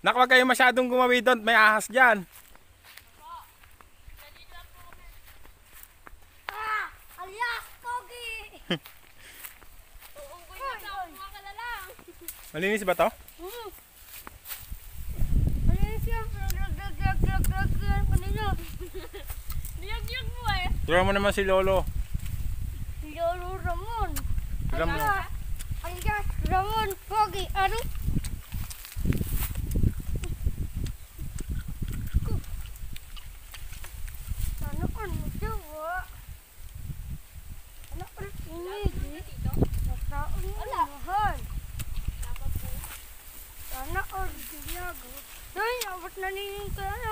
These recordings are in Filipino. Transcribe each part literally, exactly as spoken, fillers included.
Naku, wag kayo masyadong gumawi doon. May ahas dyan. Ah! Alias! Pogi! Uunggoy na sa mga kalalang. Malinis ba to? Hmm. Alias yan. Gag-gag-gag-gag-gag. Kanina. Niyag-niyag mo eh. Turo mo naman si Lolo. Lolo Ramon. Ramon. Alias Ramon Pogi. Ano? Ano ka nagawa? Ano ka nagawa? Nakaon mo mahal. Sana all ginagawa. Ay, abot na niyung kaya.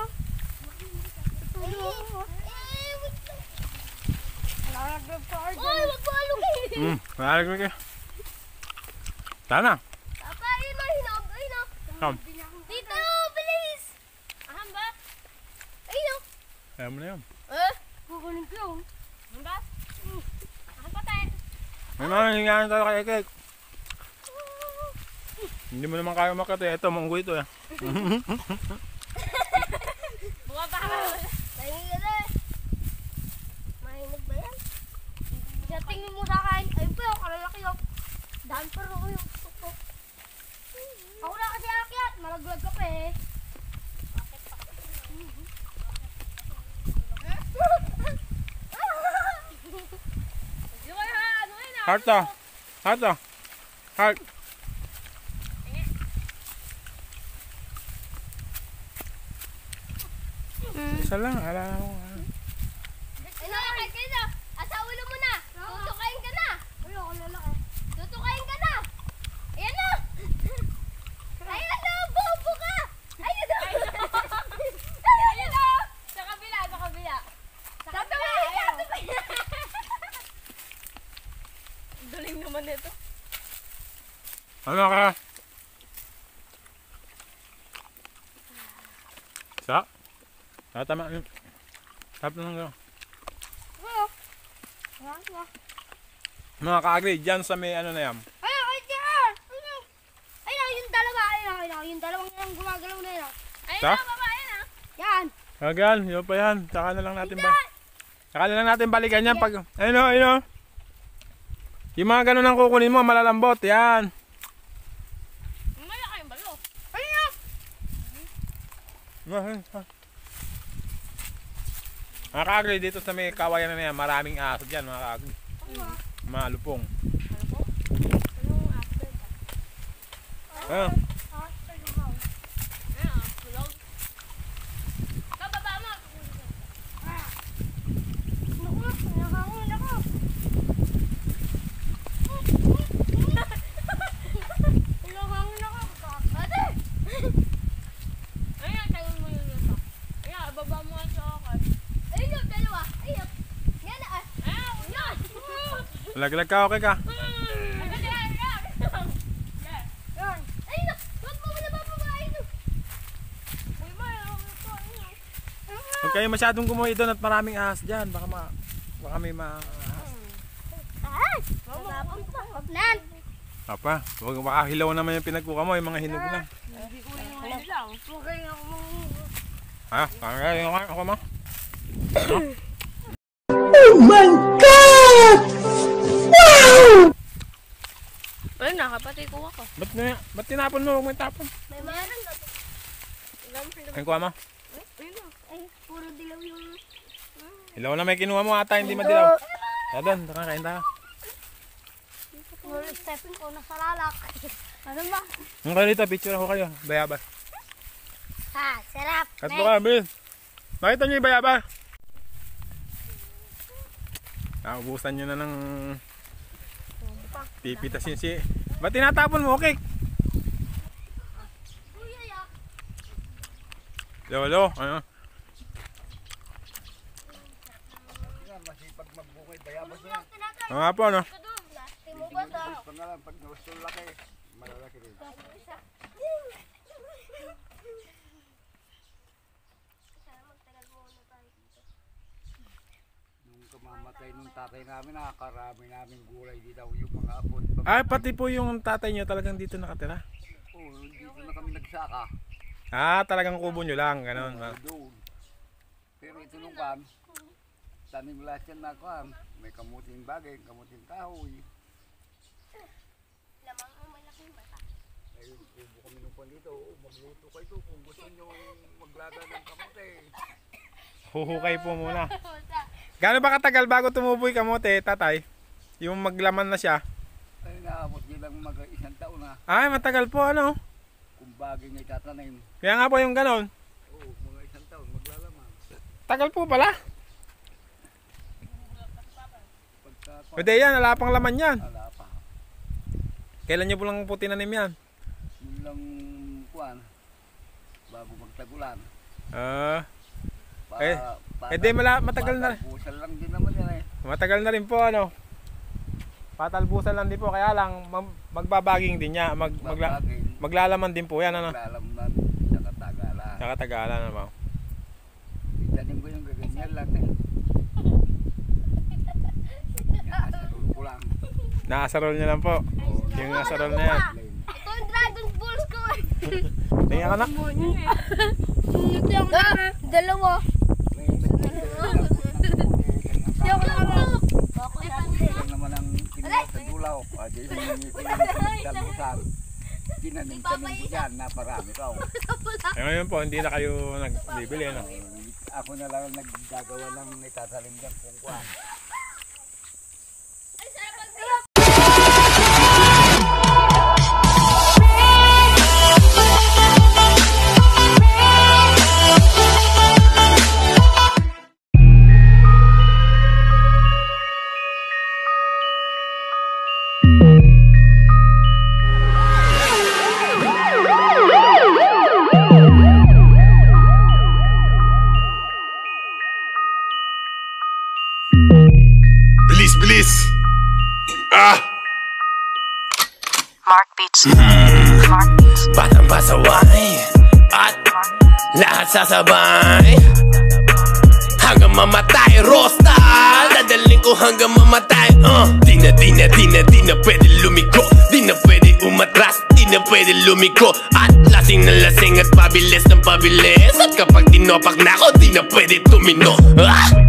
Ay, wag mo alukin! Hmm, mahalag mo kayo. Sana. Papa, ayun mo, hinog, ayun o. Come. Dito, bilis! Aham ba? Ayun o. Ayaw mo na yun. Eh? Kukunin ko yun. Aham ba? Aham pa tayo. May mga hingaan tayo kay Ekek. Hindi mo naman kaya makita eh. Ito, munggo ito eh. Bumaba ka. Mahinig ka na eh. Mahinig ba yan? Kaya tingin mo sa akin. Ayun po yung kalalaki yung. Daan pa rin ako yung tutok. Ako na kasi akyat. Malaglag ka pa eh. Hindi ko ha, ano yun ah. Heart to. Heart to. Heart. Isa lang, alala ko. Ano, kahit kayo na. Asa ulo mo na. Tutukain ka na. Ayun ako lalaki. Tutukain ka na. Ayan na. Ayan na, bobo ka. Ayan na. Ayan na. Sa kabila, sa kabila. Sa kabila, sa kabila. Galing naman nito. Ano ka? Sa? Ah, tama yun. Tap na lang gano'n. Oo. Yan, yan. Mga kaagri, dyan sa may ano na yan. Ayun, ayun, yan. Ayun. Ayun, yung dalawa. Ayun, ayun, yung dalawang yung gumagalaw na yun. Ayun Sa? na, babae na. Yan. Agan, yun pa yan. Saka na lang natin ba? Saka na lang natin balikan yan pag... Ayun o, ayun o. Yung mga ganun ang kukunin mo, malalambot. Yan. Mamaya kayong balo. Ayun yan. Ayun, ayun. Mga kaagri, dito sa may kawayan na yan, maraming aso dyan mga kaagri. Mga lupong. Ano po? Anong after ka? Ayun. Ayan ah, kulog. Kababa mo. Naku, nakakungan ako. Nakakungan ako. Ate! Ayan, tayo mo yun yun. Ayan, baba mo ang sokot. Ayun yung dalawa. Ayun. Yan ah. Ayan, yan. Laglag ka, okay ka? Agad yan, yan. Yan. Ayun na. Huwag mo wala bababae no. Uy, ma, ano to? Ayun. Huwag kayo masyadong gumuhi doon at maraming ahas dyan. Baka, ma baka may ma ahas. Ay! Malapang pa. Nan! Apa, huwag baka hilaw naman yung pinagkuka mo, yung mga hinog lang. Hindi ko yung ano lang. Okay ako mo. Ha? Kaya yung ako mo? Oh my God! Wow! Ayun na, kapatid ko ako. Ba't, na, ba't tinapon mo? Huwag mo tapon. May meron ka. Ay, kuha mo. Ayun na. Ay, puro dilaw yung... Hilaw na may kinuha mo ata, hindi madilaw. Kaya doon, kain tayo. Puro stepping ko nasa lalak. Ano ba? Ang kayo dito, picture ako kayo. Bayabas. Ha, sarap. Kat mo ka, Bill. Makita nyo yung bayabas. Naubusan nyo na ng pipitasin si... Ba't tinatapon mo, okay? Lolo, ano? Masipag magbukid, bayabas na yan. Ano nga po, ano? Ito na lang, pag gusto laki, malalaki rin. Nung kamamatay nung tatay namin, nakakarami namin gulay dito. Yung mga apon. Ay, pati po yung tatay nyo talagang dito nakatira. Oo, dito na kami nagsaka. Ah, talagang kubo nyo lang, ganon. Oo, doon. Pero ito nung kan, tanim lahat yan na kan. May kamuting bagay, kamuting kahoy. Lamang ang malaking bata. Ay, kubo kami nung pan dito. Magluto kayo kung gusto nyo maglaga ng kamote. Huhukay po muna. Gano'n ba katagal bago tumubo yung kamote, tatay? Yung maglaman na siya. Ay, naabot nyo lang mag isang taon na. Ay, matagal po, ano? Kung bagay nga itatanim. Kaya nga po yung ganon. Oo, mga isang taon maglalaman. Tagal po pala. Pagka, Pwede yan, wala pang laman yan. ala pa. Kailan nyo po lang po tinanim yan? Yun lang kuwan. Bago magtagulan. Ah, Pa, Eh, pa- eh di mala- matagal na. Patalbusan lang din naman yan eh. matagal na rin po, ano? Patalbusan lang din po, kaya lang mag- magbabaging din niya. Mag, magla, Babagay, maglalaman din po yan, ano? maglalamnan sa katagalan. Sa katagalan, ano? Itanim ko yung gaganyan lang eh. Yan, ko lang. Naasarol niya lang po. Yung asarol na yan. Ito yung dragon balls ko eh. Tingnan ka na. Ito yung dalawa. Ito yung dalawa. Yan naman ang kinuha sa dulaw. At yun yung talbusan. Tinanim-tanim ko dyan, naparami raw. Eh, ngayon po, hindi na kayo nagbibili, ano? Ako na lang ang naggagawa ng itatalim dyan kung kuha. Bilis, bilis! Ah! Mark Beats. Mark Beats. Batang pasaway at lahat sasabay hanggang mamatay, Rosta. Dadalhin ko hanggang mamatay. uh. Di na, di na, di na, di na pwede lumiko. Di na pwede umatras, di na pwede lumiko. At lasing na lasing at pabilis ng pabilis. At kapag tinopak na ako, di na pwede tumino. Ah!